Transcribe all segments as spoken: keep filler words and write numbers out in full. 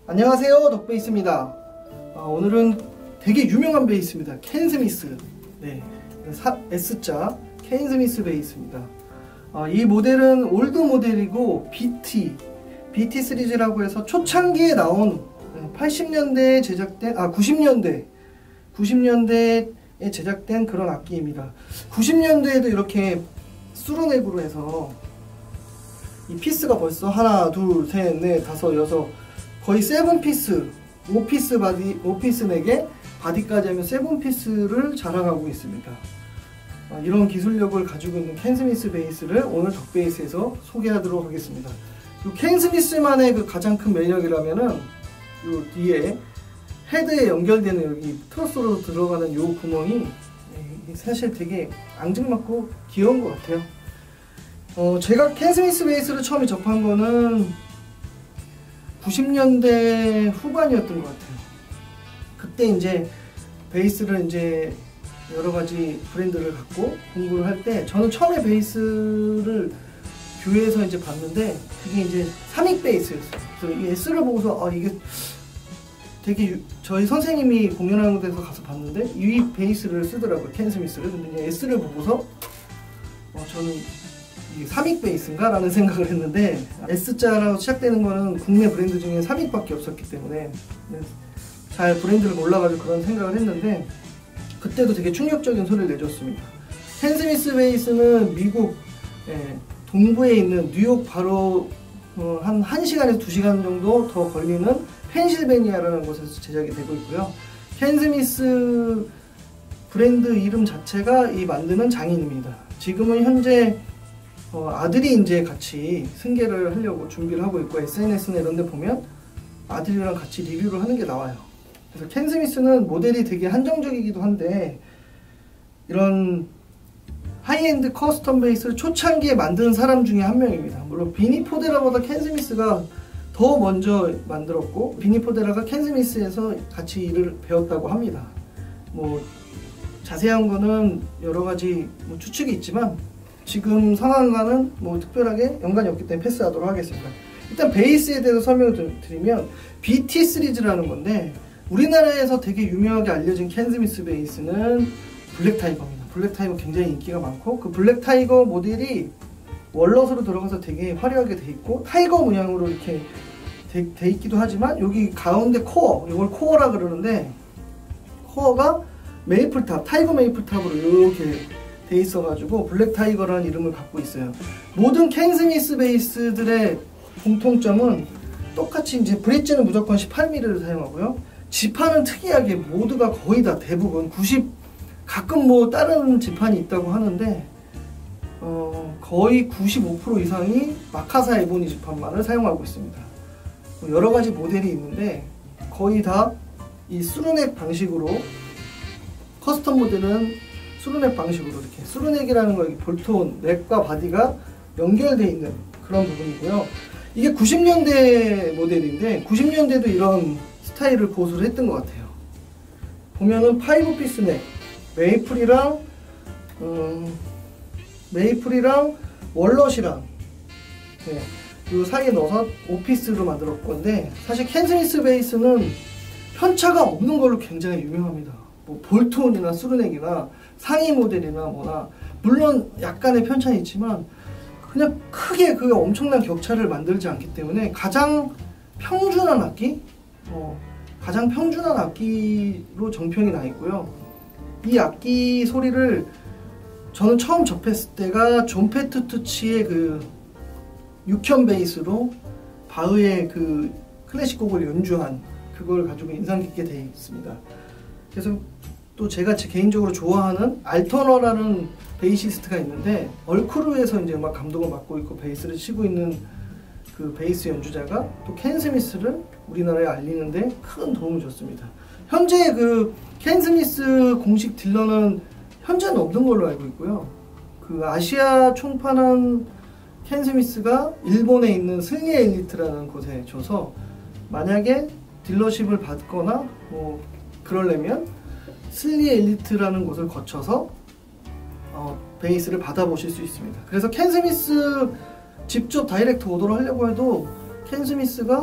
안녕하세요, 덕베이스입니다. 아, 오늘은 되게 유명한 베이스입니다. 켄 스미스. 네, S자 켄 스미스 베이스입니다. 아, 이 모델은 올드 모델이고 비티 비티 시리즈라고 해서 초창기에 나온 팔십 년대에 제작된 아 구십 년대 구십 년대에 제작된 그런 악기입니다. 구십 년대에도 이렇게 수로넥으로 해서 이 피스가 벌써 하나, 둘, 셋, 넷, 다섯, 여섯 거의 세븐 피스, 오 피스 바디, 오 피스 넥에 바디까지 하면 세븐 피스를 자랑하고 있습니다. 아, 이런 기술력을 가지고 있는 켄 스미스 베이스를 오늘 덕베이스에서 소개하도록 하겠습니다. 이 켄 스미스만의 그 가장 큰 매력이라면은 요 뒤에 헤드에 연결되는 여기 트러스로 들어가는 요 구멍이 사실 되게 앙증맞고 귀여운 것 같아요. 어, 제가 켄 스미스 베이스를 처음에 접한 거는 구십 년대 후반이었던 것 같아요. 그때 이제 베이스를 이제 여러 가지 브랜드를 갖고 공부를 할 때 저는 처음에 베이스를 교회에서 이제 봤는데 그게 이제 삼익 베이스였어요. 그래서 이 S를 보고서 아 이게 되게 유, 저희 선생님이 공연하는 데서 가서 봤는데 이 베이스를 쓰더라고요. 켄 스미스를. 근데 S를 보고서 어, 저는 이게 삼익 베이스인가? 라는 생각을 했는데 S자라고 시작되는 거는 국내 브랜드 중에 삼익밖에 없었기 때문에 잘 브랜드를 몰라가지고 그런 생각을 했는데 그때도 되게 충격적인 소리를 내줬습니다. 켄 스미스 베이스는 미국 예, 동부에 있는 뉴욕 바로 어, 한 1시간에서 두 시간 정도 더 걸리는 펜실베니아라는 곳에서 제작이 되고 있고요. 켄 스미스 브랜드 이름 자체가 이 만드는 장인입니다. 지금은 현재 어, 아들이 이제 같이 승계를 하려고 준비를 하고 있고 에스엔에스나 이런 데 보면 아들이랑 같이 리뷰를 하는 게 나와요. 그래서 켄 스미스는 모델이 되게 한정적이기도 한데 이런 하이엔드 커스텀 베이스를 초창기에 만든 사람 중에 한 명입니다. 물론 비니 포데라보다 켄 스미스가 더 먼저 만들었고 비니 포데라가 켄 스미스에서 같이 일을 배웠다고 합니다. 뭐 자세한 거는 여러 가지 뭐 추측이 있지만 지금 상황과는 뭐 특별하게 연관이 없기 때문에 패스하도록 하겠습니다. 일단 베이스에 대해서 설명을 드리면 비티 시리즈라는 건데 우리나라에서 되게 유명하게 알려진 켄 스미스 베이스는 블랙 타이거입니다. 블랙 타이거 굉장히 인기가 많고 그 블랙 타이거 모델이 월넛으로 들어가서 되게 화려하게 돼 있고 타이거 모양으로 이렇게 돼, 돼 있기도 하지만 여기 가운데 코어, 이걸 코어라 그러는데 코어가 메이플탑, 타이거 메이플탑으로 이렇게 돼 있어가지고 블랙 타이거라는 이름을 갖고 있어요. 모든 켄 스미스 베이스들의 공통점은 똑같이 이제 브릿지는 무조건 십팔 밀리미터를 사용하고요. 지판은 특이하게 모두가 거의 다 대부분 구십 가끔 뭐 다른 지판이 있다고 하는데 어, 거의 구십오 퍼센트 이상이 마카사 에보니 지판만을 사용하고 있습니다. 여러 가지 모델이 있는데 거의 다 이 수루넥 방식으로 커스텀 모델은 수루넥 방식으로 이렇게 수루넥이라는 거 볼트온 넥과 바디가 연결되어 있는 그런 부분이고요. 이게 구십 년대 모델인데 구십 년대도 이런 스타일을 고수를 했던 것 같아요. 보면은 파이브 피스 넥 메이플이랑 음, 메이플이랑 월넛이랑 네, 그 사이에 넣어서 오 피스로 만들었 건데 사실 켄 스미스 베이스는 편차가 없는 걸로 굉장히 유명합니다. 뭐 볼트온이나 수루넥이나 상위 모델이나 뭐나 물론 약간의 편차는 있지만 그냥 크게 그 엄청난 격차를 만들지 않기 때문에 가장 평준한 악기 어, 가장 평준한 악기로 정평이 나 있고요. 이 악기 소리를 저는 처음 접했을 때가 존 페트투치의 그 육현 베이스로 바흐의 그 클래식 곡을 연주한 그걸 가지고 인상 깊게 되어 있습니다. 그래서 또 제가 제 개인적으로 좋아하는 알터너라는 베이시스트가 있는데 얼크루에서 이제 음악 감독을 맡고 있고 베이스를 치고 있는 그 베이스 연주자가 또 켄 스미스를 우리나라에 알리는데 큰 도움을 줬습니다. 현재 그 켄 스미스 공식 딜러는 현재는 없는 걸로 알고 있고요. 그 아시아 총판한 켄 스미스가 일본에 있는 슬리에 엘리트라는 곳에 줘서 만약에 딜러십을 받거나 뭐 그러려면 슬리에 엘리트라는 곳을 거쳐서 어, 베이스를 받아보실 수 있습니다. 그래서 켄 스미스 직접 다이렉트 오더를 하려고 해도 켄 스미스가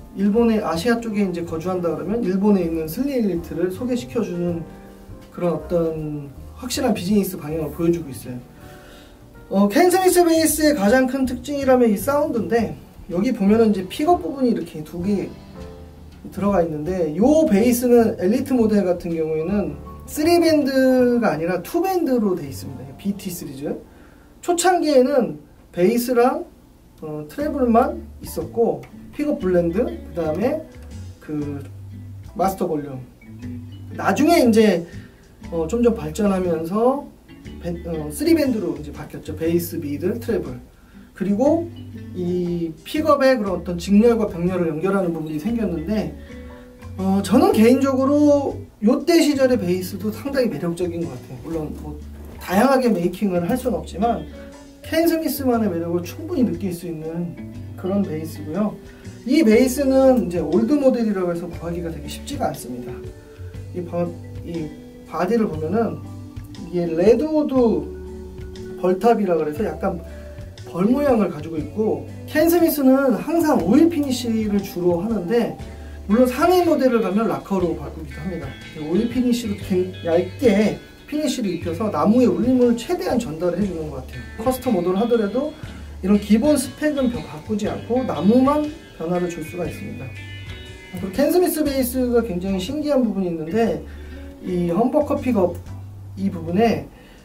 일본의 아시아 쪽에 이제 거주한다 그러면 일본에 있는 슬리엘리트를 소개시켜주는 그런 어떤 확실한 비즈니스 방향을 보여주고 있어요. 어, 켄 스미스 베이스의 가장 큰 특징이라면 이 사운드인데, 여기 보면은 이제 픽업 부분이 이렇게 두 개 들어가 있는데, 요 베이스는 엘리트 모델 같은 경우에는 쓰리 밴드가 아니라 투 밴드로 되어 있습니다. 비티 시리즈. 초창기에는 베이스랑 어, 트래블만 있었고, 픽업 블렌드, 그 다음에 그 마스터 볼륨. 나중에 이제 어, 좀 더 발전하면서 밴, 어, 쓰리 밴드로 이제 바뀌었죠. 베이스, 미드, 트래블. 그리고 이 픽업의 그런 어떤 직렬과 병렬을 연결하는 부분이 생겼는데, 어, 저는 개인적으로 요때 시절의 베이스도 상당히 매력적인 것 같아요. 물론 뭐 다양하게 메이킹을 할 수는 없지만 켄 스미스만의 매력을 충분히 느낄 수 있는 그런 베이스고요. 이 베이스는 이제 올드 모델이라고 해서 구하기가 되게 쉽지가 않습니다. 이, 바, 이 바디를 보면은 이게 레드우드 벌탑이라 그래서 약간 벌 모양을 가지고 있고, 켄 스미스는 항상 오일 피니쉬를 주로 하는데, 물론 상위 모델을 가면 락커로 바꾸기도 합니다. 오일 피니쉬로 얇게 피니쉬를 입혀서 나무의 울림을 최대한 전달해 주는 것 같아요. 커스텀 모델을 하더라도 이런 기본 스펙은 바꾸지 않고 나무만 변화를 줄 수가 있습니다. 그리고 켄 스미스 베이스가 굉장히 신기한 부분이 있는데, 이 험버커 픽업 이 부분에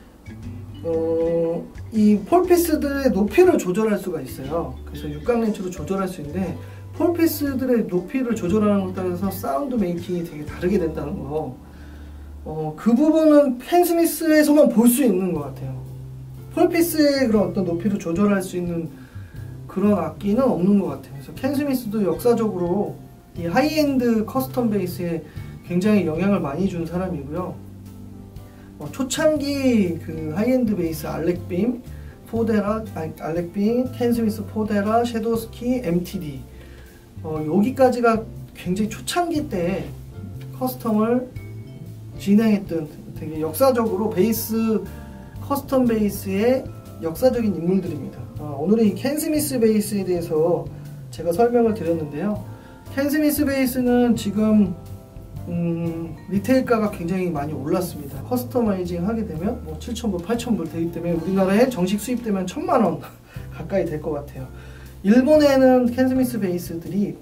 어, 이 폴피스들의 높이를 조절할 수가 있어요. 그래서 육각 렌치로 조절할 수 있는데, 폴피스들의 높이를 조절하는 것에 따라서 사운드 메이킹이 되게 다르게 된다는 거, 어, 그 부분은 켄 스미스에서만 볼 수 있는 것 같아요. 폴피스의 그런 어떤 높이를 조절할 수 있는 그런 악기는 없는 것 같아요. 그래서 켄 스미스도 역사적으로 이 하이엔드 커스텀 베이스에 굉장히 영향을 많이 준 사람이고요. 어, 초창기 그 하이엔드 베이스 알렉빔, 포데라, 아니, 알렉빔, 켄 스미스 포데라, 섀도우스키, 엠티디, 어, 여기까지가 굉장히 초창기 때 커스텀을 진행했던 되게 역사적으로 베이스, 커스텀 베이스의 역사적인 인물들입니다. 어, 오늘은 이 켄 스미스 베이스에 대해서 제가 설명을 드렸는데요. 켄 스미스 베이스는 지금 음, 리테일가가 굉장히 많이 올랐습니다. 커스터마이징 하게 되면 뭐 칠천 불, 팔천 불 되기 때문에 우리나라에 정식 수입되면 천만 원 가까이 될 것 같아요. 일본에는 켄 스미스 베이스들이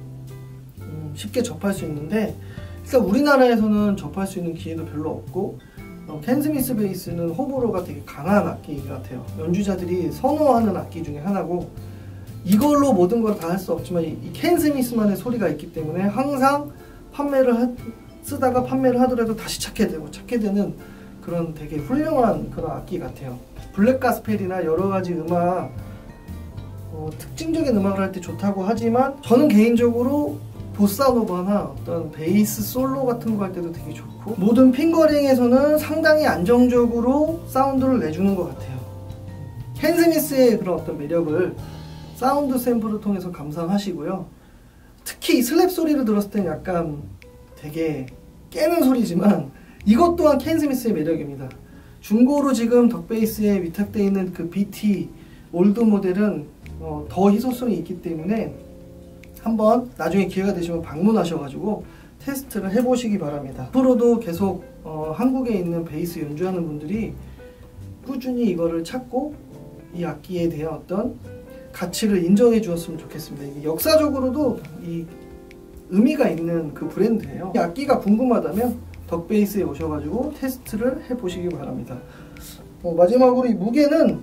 음, 쉽게 접할 수 있는데, 일단 우리나라에서는 접할 수 있는 기회도 별로 없고, 어, 켄 스미스 베이스는 호불호가 되게 강한 악기 같아요. 연주자들이 선호하는 악기 중에 하나고, 이걸로 모든 걸 다 할 수 없지만 이 켄 스미스만의 소리가 있기 때문에 항상 판매를 하, 쓰다가 판매를 하더라도 다시 찾게 되고 찾게 되는 그런 되게 훌륭한 그런 악기 같아요. 블랙 가스펠이나 여러 가지 음악, 어, 특징적인 음악을 할 때 좋다고 하지만, 저는 개인적으로 보사노바나 어떤 베이스 솔로 같은 거 할 때도 되게 좋고, 모든 핑거링에서는 상당히 안정적으로 사운드를 내주는 것 같아요. 켄 스미스의 그런 어떤 매력을 사운드 샘플을 통해서 감상하시고요. 특히 이 슬랩 소리를 들었을 때는 약간 되게 깨는 소리지만, 이것 또한 켄 스미스의 매력입니다. 중고로 지금 덕베이스에 위탁되어 있는 그 비티 올드 모델은 어, 더 희소성이 있기 때문에 한번 나중에 기회가 되시면 방문하셔가지고 테스트를 해보시기 바랍니다. 앞으로도 계속 어, 한국에 있는 베이스 연주하는 분들이 꾸준히 이거를 찾고 이 악기에 대한 어떤 가치를 인정해 주었으면 좋겠습니다. 이게 역사적으로도 이 의미가 있는 그 브랜드예요. 이 악기가 궁금하다면 덕베이스에 오셔가지고 테스트를 해보시기 바랍니다. 어, 마지막으로 이 무게는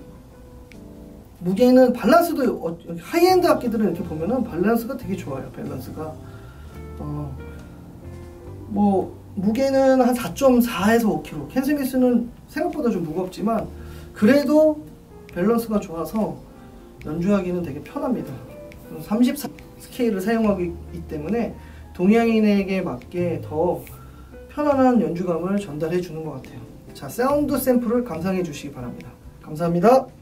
무게는 밸런스도 어, 하이엔드 악기들은 이렇게 보면은 밸런스가 되게 좋아요. 밸런스가 어, 뭐 무게는 한 사 점 사에서 오 킬로그램. 켄 스미스는 생각보다 좀 무겁지만 그래도 밸런스가 좋아서 연주하기는 되게 편합니다. 삼십사 스케일을 사용하기 때문에 동양인에게 맞게 더 편안한 연주감을 전달해 주는 것 같아요. 자, 사운드 샘플을 감상해 주시기 바랍니다. 감사합니다.